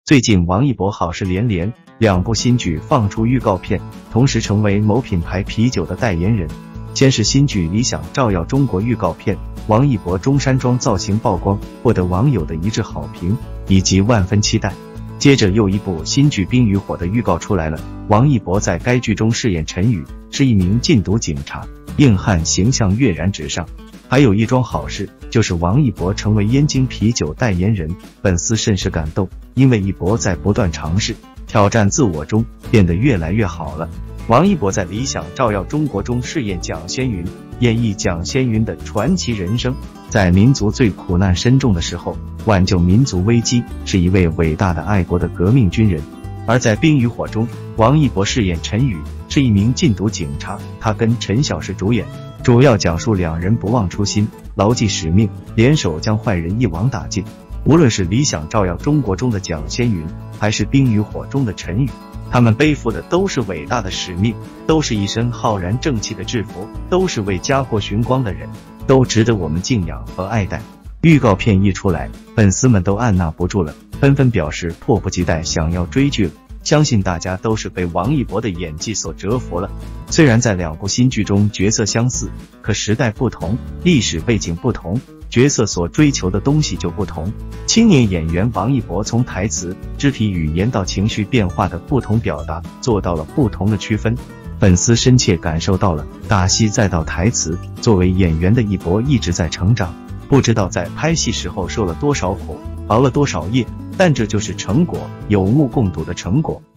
最近王一博好事连连，两部新剧放出预告片，同时成为某品牌啤酒的代言人。先是新剧《理想照耀中国》预告片，王一博中山装造型曝光，获得网友的一致好评以及万分期待。接着又一部新剧《冰与火》的预告出来了，王一博在该剧中饰演陈宇，是一名禁毒警察，硬汉形象跃然纸上。还有一桩好事，就是王一博成为燕京啤酒代言人，粉丝甚是感动，因为一博在不断尝试挑战自我中变得越来越好了。王一博在《理想照耀中国》中饰演蒋先云，演绎蒋先云的传奇人生，在民族最苦难深重的时候挽救民族危机，是一位伟大的爱国的革命军人。而在《冰与火》中，王一博饰演陈宇，是一名禁毒警察，他跟陈晓石主演，主要讲述两人不忘初心，牢记使命，联手将坏人一网打尽。无论是《理想照耀中国》中的蒋先云，还是《冰与火》中的陈宇，他们背负的都是伟大的使命，都是一身浩然正气的制服，都是为家国寻光的人，都值得我们敬仰和爱戴。预告片一出来，粉丝们都按捺不住了，纷纷表示迫不及待想要追剧了。相信大家都是被王一博的演技所折服了。虽然在两部新剧中角色相似，可时代不同，历史背景不同，角色所追求的东西就不同。青年演员王一博从台词、肢体语言到情绪变化的不同表达，做到了不同的区分。粉丝深切感受到了打戏再到台词，作为演员的一博一直在成长，不知道在拍戏时候受了多少苦，熬了多少夜，但这就是成果，有目共睹的成果。